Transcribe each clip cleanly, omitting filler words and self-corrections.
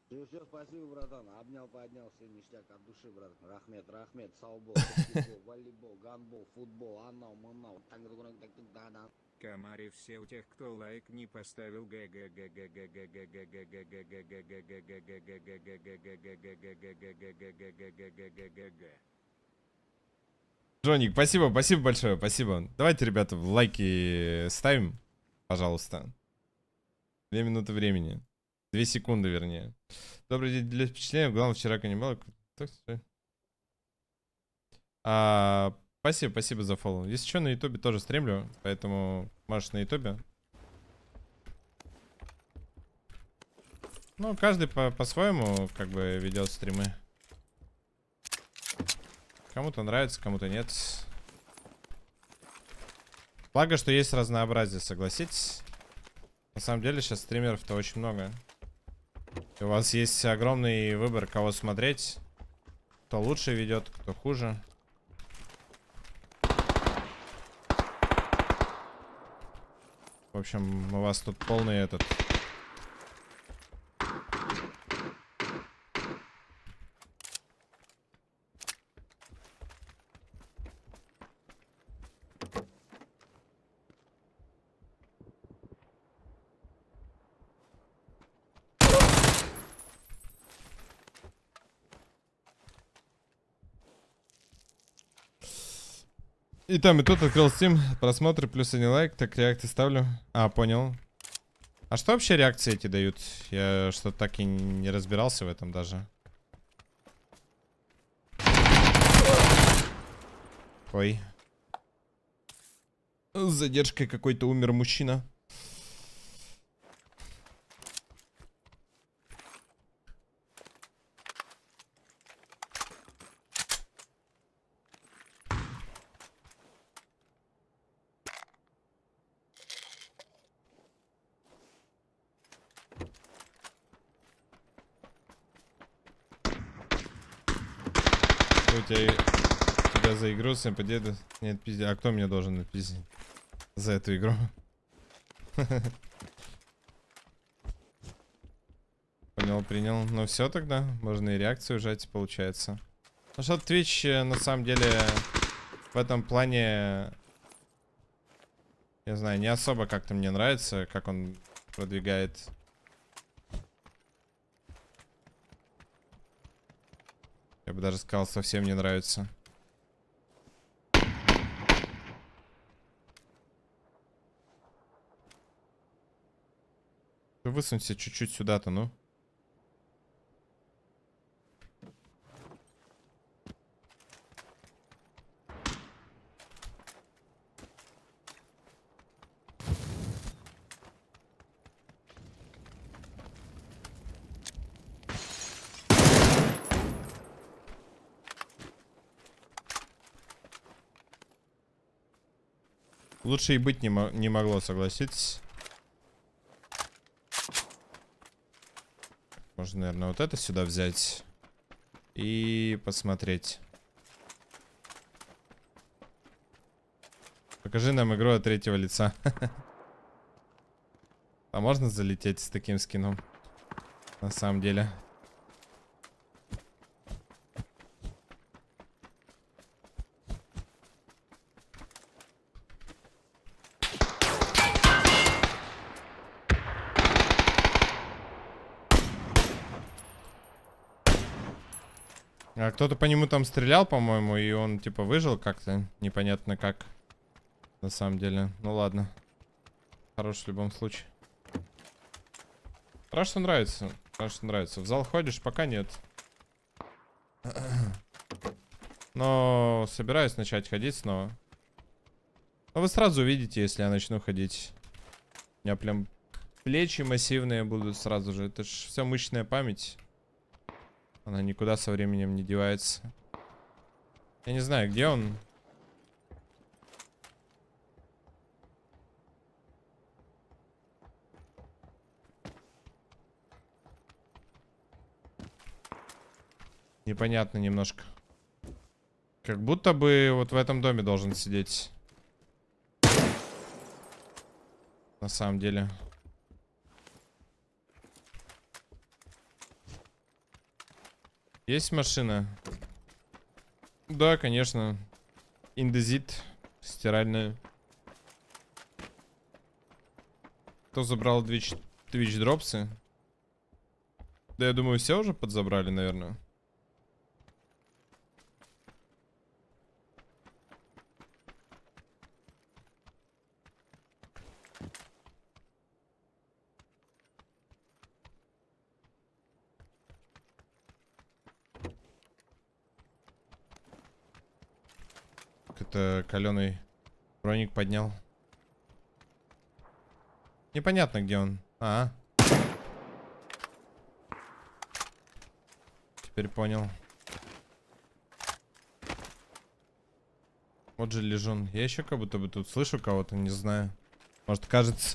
Все, спасибо, братан. Обнял, поднял, все ништяк от души, брат. Рахмет, рахмет, саубол, баскетбол, волейбол, гандбол, футбол, анау, манау, так-так-так-так-так-так. Комари все у тех, кто лайк не поставил Джоник, спасибо, спасибо большое, спасибо. Давайте, ребята, лайки ставим, пожалуйста. 2 минуты времени. 2 секунды, вернее. Добрый день, для впечатления. Главное, вчера каннибал. Спасибо, спасибо за фоллоу. Если что, на ютубе тоже стримлю, поэтому можешь на ютубе. Ну, каждый по-своему как бы ведет стримы. Кому-то нравится, кому-то нет. Благо, что есть разнообразие, согласитесь. На самом деле сейчас стримеров-то очень много. И у вас есть огромный выбор, кого смотреть. Кто лучше ведет, кто хуже. В общем, у вас тут полный этот... И там, и тут открыл Steam. Просмотры плюс один лайк. Так, реакты ставлю. Понял. А что вообще реакции эти дают? Я что-то так и не разбирался в этом даже. Ой. С задержкой какой-то умер мужчина. Тебя за игру всем победу. Нет, пиздец. А кто меня должен отпиздить за эту игру? Понял, принял. Ну все тогда. Можно и реакцию ужать, получается. Ну что, Twitch на самом деле в этом плане, я знаю, не особо как-то мне нравится, как он продвигает. Я бы даже сказал, совсем не нравится. Высунься чуть-чуть сюда-то, ну. Лучше и быть не могло, согласитесь. Можно, наверное, вот это сюда взять и посмотреть. Покажи нам игру от третьего лица. А можно залететь с таким скином? На самом деле. А кто-то по нему там стрелял, по-моему, и он типа выжил как-то. Непонятно как. На самом деле. Ну ладно. Хорош в любом случае. Хорошо, что нравится. Хорошо, что нравится. В зал ходишь? Пока нет. Но собираюсь начать ходить снова. Но вы сразу увидите, если я начну ходить. У меня прям плечи массивные будут сразу же. Это ж вся мышечная память. Она никуда со временем не девается. Я не знаю, где он. Непонятно немножко. Как будто бы вот в этом доме должен сидеть. На самом деле. Есть машина? Да, конечно. Индезит. Стиральная. Кто забрал Twitch дропсы? Да, я думаю, все уже подзабрали, наверное. Это каленый броник поднял. Непонятно, где он. Теперь понял. Вот же лежун. Я еще как будто бы тут слышу кого-то, не знаю. Может, кажется.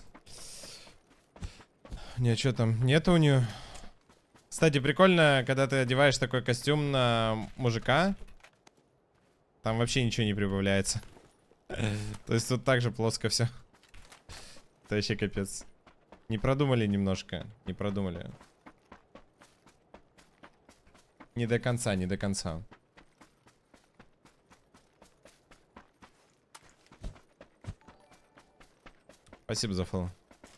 Не, что там? Нету у нее. Кстати, прикольно, когда ты одеваешь такой костюм на мужика. Там вообще ничего не прибавляется. То есть тут так же плоско все. Это вообще капец. Не продумали немножко. Не продумали. Не до конца, не до конца. Спасибо за фоллоу.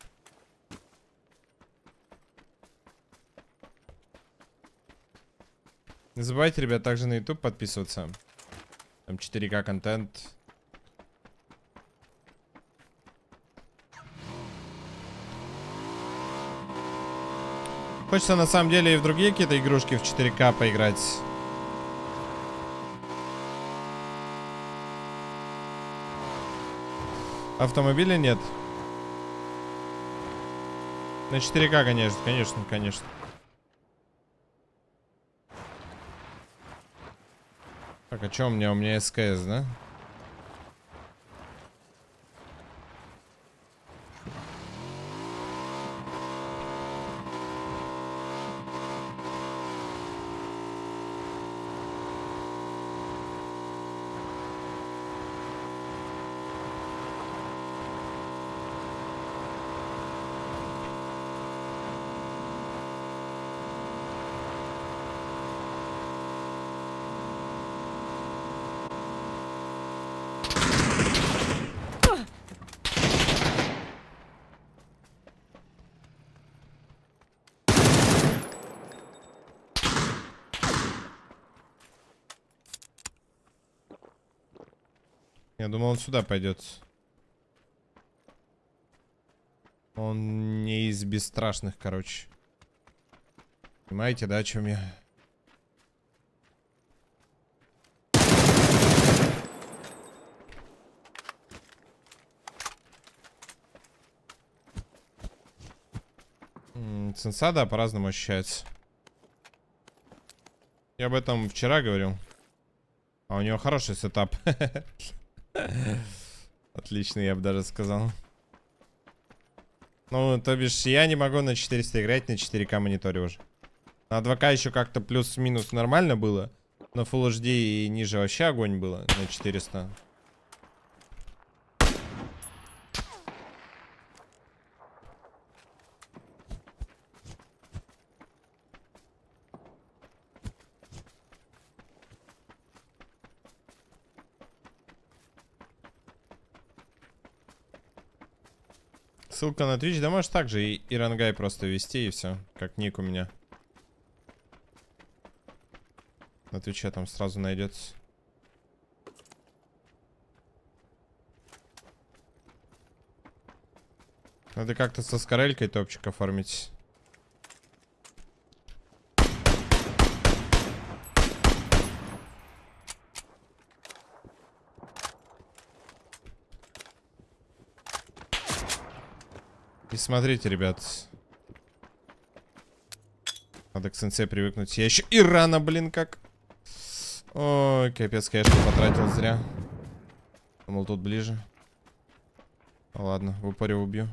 Не забывайте, ребят, также на YouTube подписываться. Там 4К контент. Хочется на самом деле и в другие какие-то игрушки в 4К поиграть. Автомобиля нет. На 4К, конечно, конечно, конечно. Так, а что у меня? У меня СКС, да? Я думал, он сюда пойдет. Он не из бесстрашных, короче. Понимаете, да, о чем я? Сенса, да, по-разному ощущается. Я об этом вчера говорил. А у него хороший сетап. Отлично, я бы даже сказал. Ну, то бишь, я не могу на 400 играть на 4К мониторе уже. На 2К еще как-то плюс-минус нормально было. На Full HD и ниже вообще огонь было на 400. Ссылка на Twitch, да можешь также и Ирангай просто ввести и все, как ник у меня. На Твиче там сразу найдется. Надо как-то со скорелькой топчик оформить. И смотрите, ребят. Надо к сенсей привыкнуть. Я еще и рано, блин, как. Ой, капец, конечно, потратил зря. Думал, тут ближе. Ну, ладно, в упоре убью.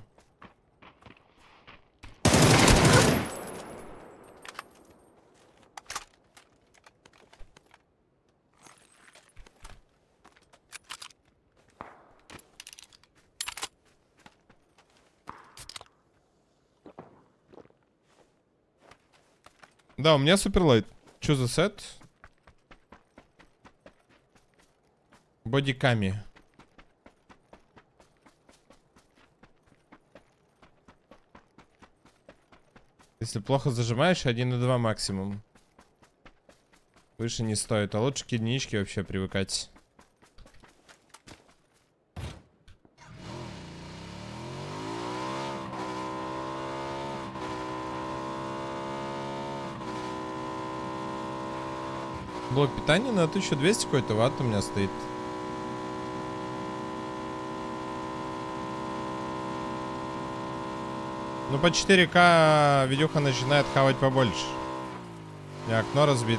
Да, у меня суперлайт. Что за сет? Бодиками. Если плохо зажимаешь, 1,2 максимум. Выше не стоит. А лучше к единичке вообще привыкать. Блок питания на 1200 какой-то ватт у меня стоит. Ну по 4К видюха начинает хавать побольше. У меня окно разбито.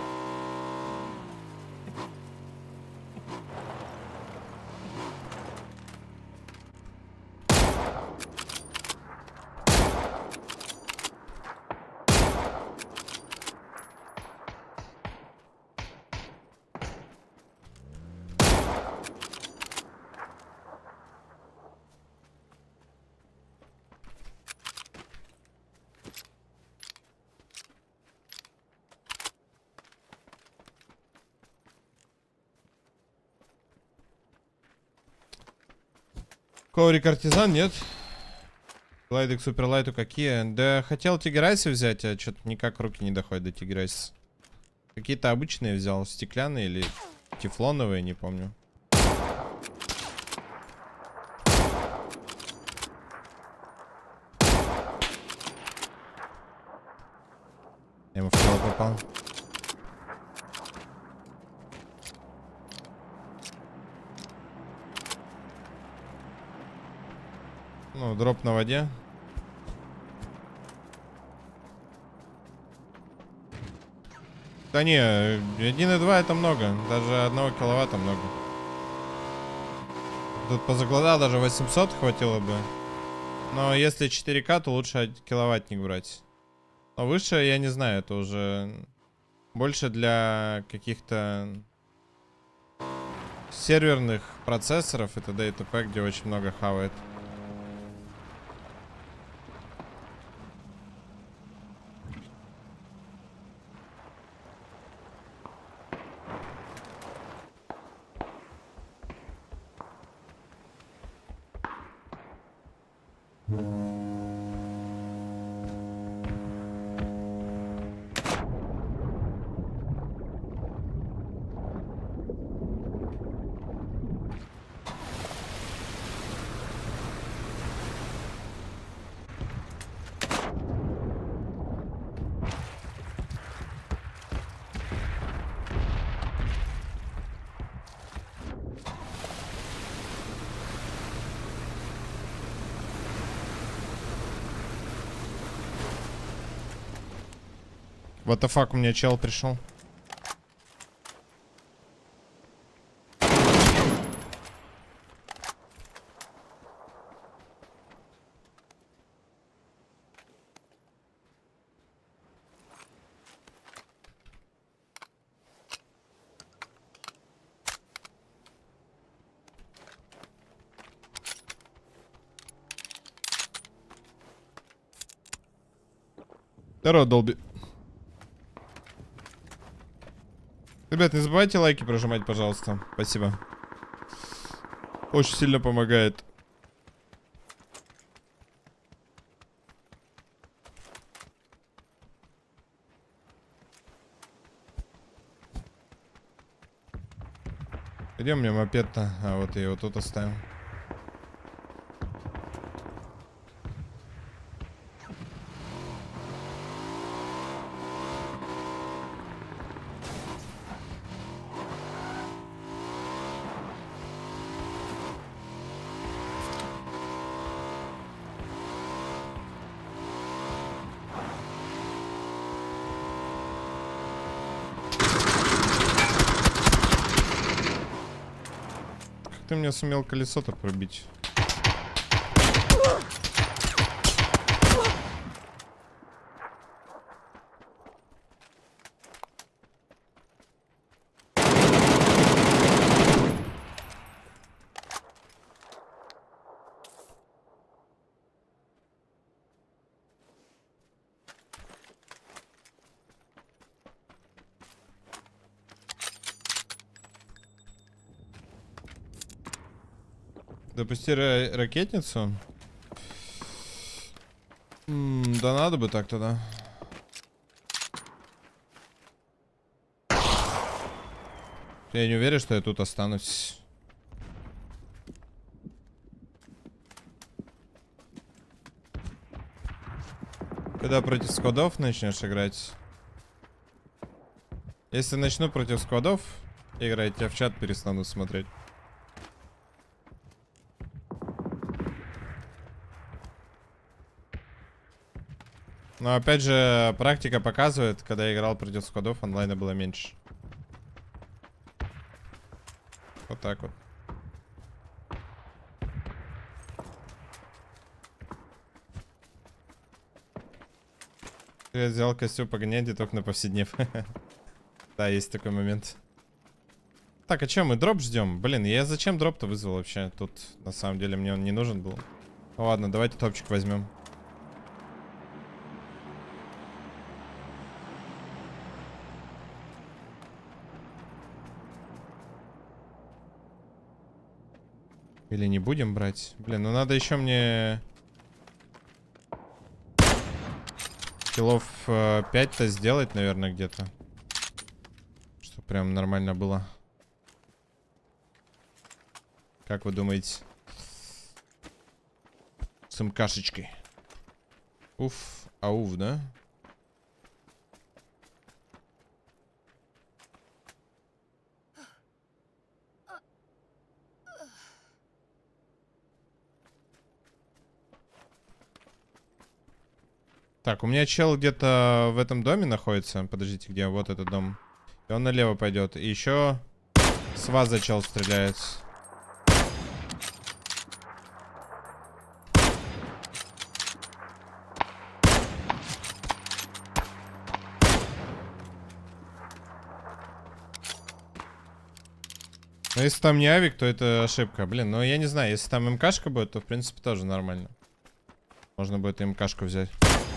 Коврик артизан, нет? Лайдик суперлайту какие? Да хотел тиграйсы взять, а что-то никак руки не доходят до тиграйса. Какие-то обычные взял, стеклянные или тефлоновые, не помню. Я ему в тело попал. Ну, дроп на воде. Да не, 1,2 это много. Даже 1 киловатта много. Тут позакладал, даже 800 хватило бы. Но если 4К, то лучше киловаттник брать. Но выше, я не знаю, это уже больше для каких-то серверных процессоров и т.д. и т.п., где очень много хавает. What the fuck, у меня чел пришел. Здорово, Долби. Ребят, не забывайте лайки прожимать, пожалуйста. Спасибо. Очень сильно помогает. Где у меня мопед-то? А, вот я его тут оставил. Ты мне сумел колесо-то пробить. Запусти ракетницу. Да надо бы так тогда. Я не уверен, что я тут останусь. Когда против сквадов начнешь играть? Если начну против сквадов играть, я в чат перестану смотреть. Но опять же, практика показывает, когда я играл против сквадов, онлайна было меньше. Вот так вот. Я взял костюм погонять только на повседнев. Да, есть такой момент. Так, а что, мы дроп ждем? Блин, я зачем дроп-то вызвал вообще? Тут, на самом деле, мне он не нужен был. Ну, ладно, давайте топчик возьмем. Или не будем брать? Блин, ну надо еще мне... Киллов 5-то сделать, наверное, где-то. Чтобы прям нормально было. Как вы думаете? С МКшечкой. Уф, ауф, да? Так, у меня чел где-то в этом доме находится. Подождите, где? Вот этот дом. И он налево пойдет. И еще с ваза чел стреляет. Но если там не авик, то это ошибка. Блин, ну я не знаю, если там МКшка будет, то в принципе тоже нормально. Можно будет МКшку взять.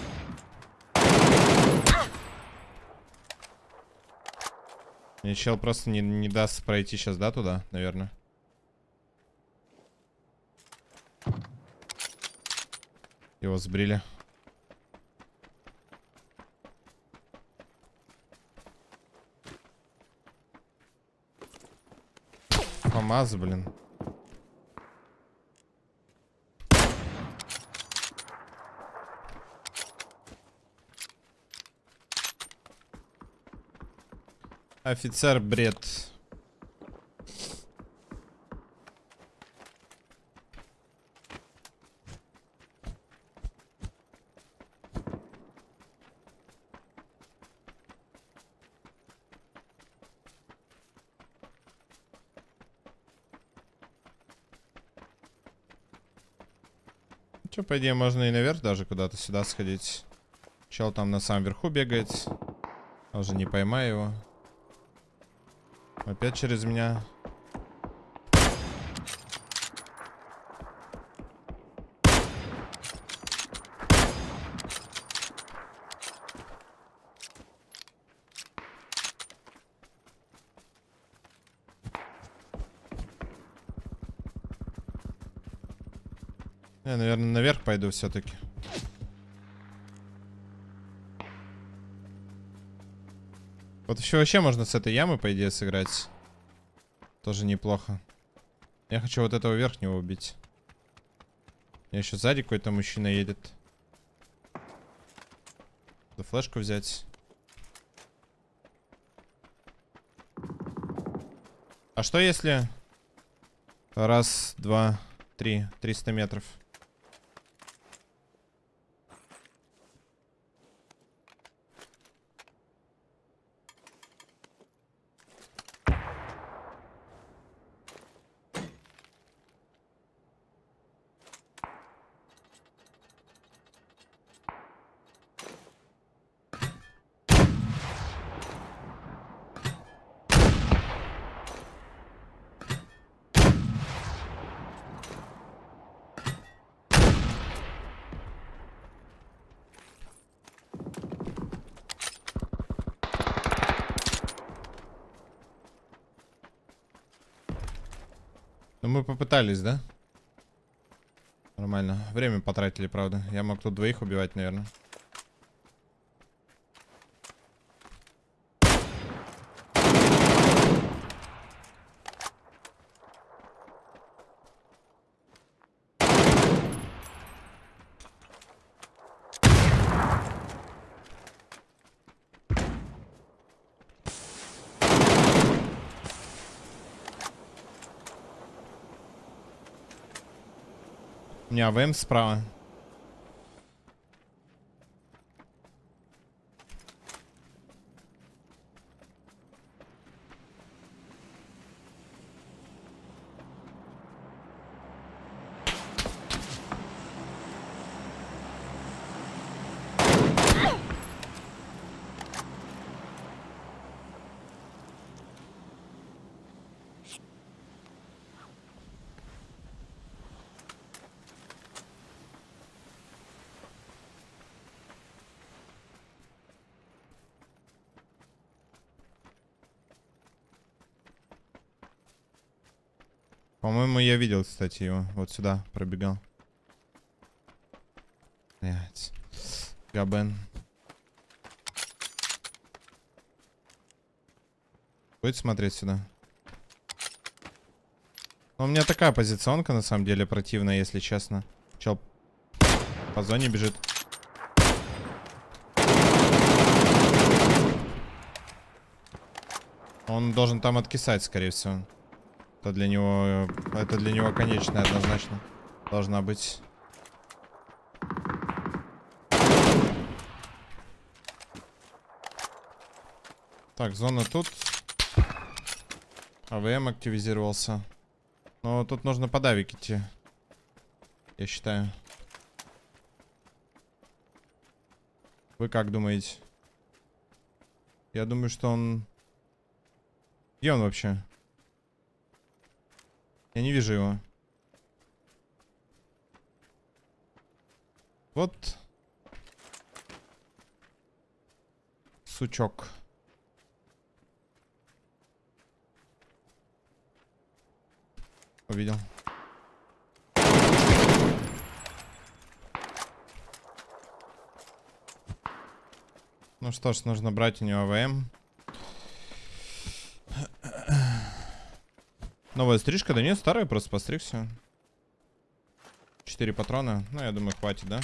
Мне чел просто не даст пройти сейчас, да, туда, наверное. Его сбрили. ФАМАС, блин. Офицер бред. Че, по идее, можно и наверх даже куда-то сюда сходить. Чел там на самом верху бегает. Я уже не поймаю его. Опять через меня. Я, наверное, наверх пойду все-таки. Вот еще вообще можно с этой ямы, по идее, сыграть. Тоже неплохо. Я хочу вот этого верхнего убить. Еще сзади какой-то мужчина едет. Да флешку взять. А что если... Раз, два, три. 300 метров. Ну мы попытались, да? нормально. Время потратили, правда. Я мог тут двоих убивать, наверное. У меня АВМ справа. По-моему, я видел, кстати, его. Вот сюда пробегал. Блять. Габен. Будет смотреть сюда. Ну, у меня такая позиционка, на самом деле, противная, если честно. Чел по зоне бежит. Он должен там откисать, скорее всего. Это для него конечная однозначно должна быть. Так, зона тут. АВМ активизировался. Но тут нужно по давик идти. Я считаю. Вы как думаете? Я думаю, что он... Где он вообще? Я не вижу его. Вот. Сучок. Увидел. Ну что ж, нужно брать у него АВМ. Новая стрижка? Да нет, старая, просто постригся. 4 патрона. Ну, я думаю, хватит, да?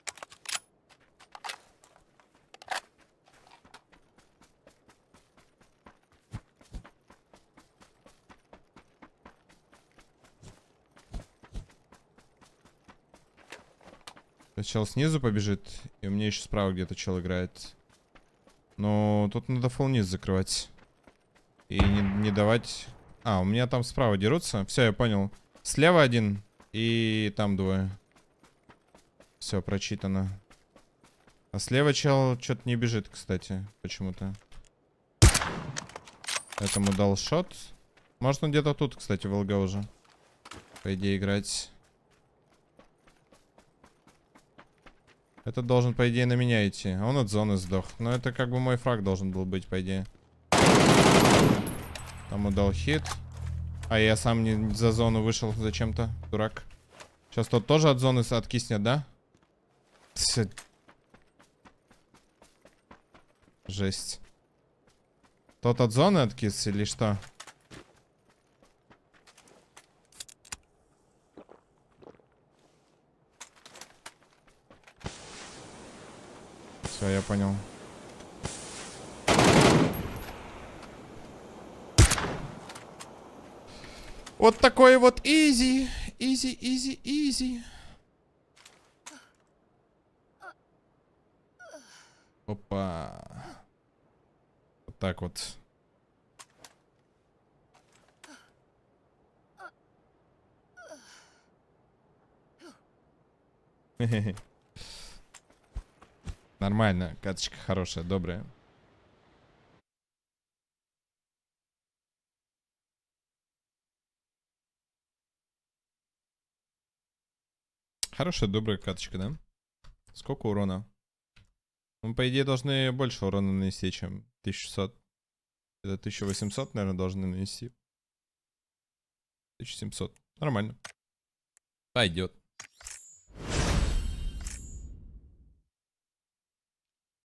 Чел снизу побежит, и у меня еще справа где-то чел играет. Но тут надо фул низ закрывать. И не давать... А, у меня там справа дерутся. Все, я понял. Слева один, и там двое. Все, прочитано. А слева чел что-то не бежит, кстати, почему-то. Этому дал шот. Может, он где-то тут, кстати, в ЛГ уже. По идее, играть. Этот должен, по идее, на меня идти. А он от зоны сдох. Но это как бы мой фраг должен был быть, по идее. Там удал хит. А я сам не за зону вышел зачем-то. Дурак. Сейчас тот тоже от зоны откиснет, да? Жесть. Тот от зоны откис или что? Все, я понял. Вот такой вот изи. Изи, изи, изи. Опа. Вот так вот. Нормально. Каточка хорошая, добрая. Хорошая, добрая каточка, да? Сколько урона? Мы, по идее, должны больше урона нанести, чем 1600. Это 1800, наверное, должны нанести. 1700. Нормально. Пойдет.